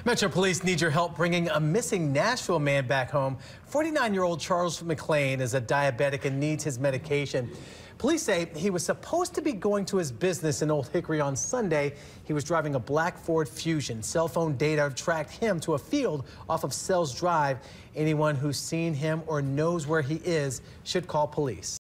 Metro Police need your help bringing a missing Nashville man back home. 49-year-old Charles McLean is a diabetic and needs his medication. Police say he was supposed to be going to his business in Old Hickory on Sunday. He was driving a black Ford Fusion. Cell phone data tracked him to a field off of Sells Drive. Anyone who's seen him or knows where he is should call police.